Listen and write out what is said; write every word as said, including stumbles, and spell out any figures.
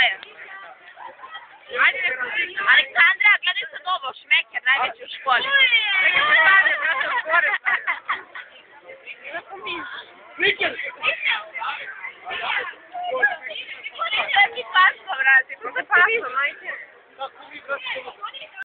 Maja. Ajde, Aleksandra, gledaj sad ovo, šmeker, najveći u školi. Čekaj se stavlja, brate, u gore. Šmeker! Niko ti pasla, brate, ko se pasla, majke? Kako vi, brate,